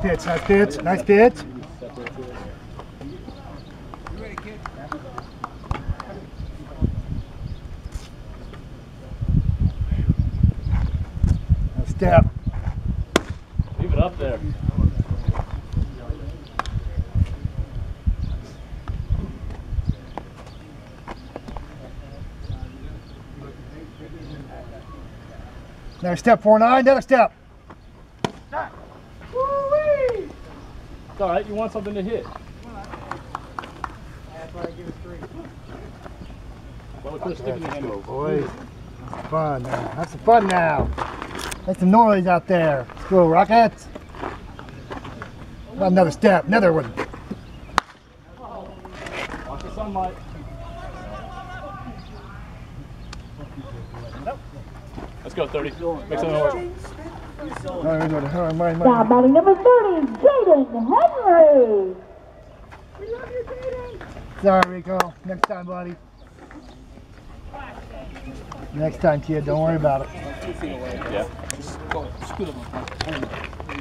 pitch, nice pitch, nice pitch. Nice step. Leave it up there. Another step, 4-9, another step. Woo-wee! It's alright, you want something to hit. That's why I give it 3. Well, we put a stick in the hand. Boys, have some fun now. Have some fun now. Make some noise out there. Let's go, Rockets. Another step, another one. Watch the sunlight. Let's go, 30. Make something work. Now, batting number 30, Jaden Henry. We love you, Jaden. Sorry, Rico. Next time, buddy. Next time, kid. Don't worry about it. Yeah. Go, scoot up.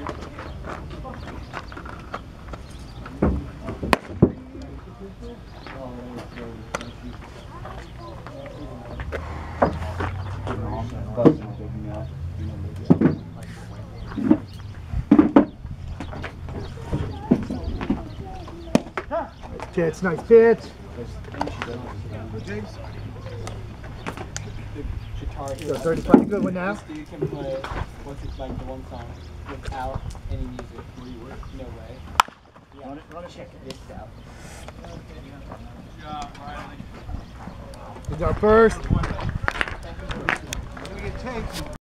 Pitch, nice pitch. So 35, a good one now. You can play what's it like the one song without any music. No way. Yeah. Run a check. It's out. He's our first. We get taken.